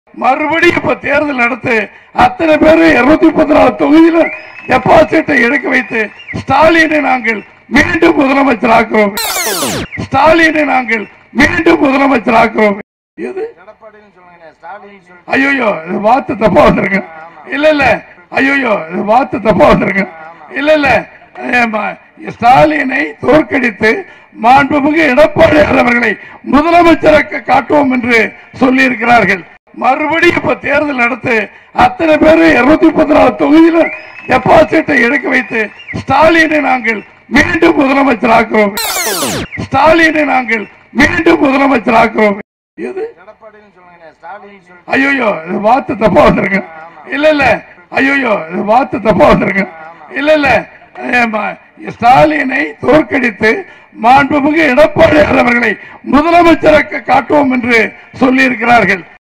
மறுபடியும் இப்ப தேர்தல் நடத்து அத்தனை பேரு 234 தொகுதியில டெபாசிட்டை எடுக்க வைத்து ஸ்டாலினை நாங்கள் மீண்டும் முதலமைச்சராக்குறோம். ஸ்டாலினை நாங்கள் மீண்டும் முதலமைச்சராக்குறோம். ஐயோ வார்த்தை தப்பா வந்துருங்க. இல்ல இல்ல ஐயோ வார்த்தை தப்பா வந்துருங்க. இல்ல இல்ல ஸ்டாலினை தோற்கடித்து மாண்புமிகு எடப்பாடியார் அவர்களை முதலமைச்சராக காட்டுவோம் என்று சொல்லி இருக்கிறார்கள். மறுபடியும் இப்ப தேர்தல் நடத்து அத்தனை பேரு 234 தொகுதியில டெபாசிட்டை எடுக்க வைத்து ஸ்டாலினை நாங்கள் மீண்டும் முதலமைச்சராக்குறோம். ஸ்டாலினை நாங்கள் மீண்டும் முதலமைச்சராக்குறோம். ஐயோ வார்த்தை தப்பா வந்துருங்க. இல்ல இல்ல ஐயோ வார்த்தை தப்பா வந்துருங்க. இல்ல இல்ல ஸ்டாலினை தோற்கடித்து மாண்புமிகு எடப்பாடியார் அவர்களை முதலமைச்சராக காட்டுவோம் என்று சொல்லி இருக்கிறார்கள்.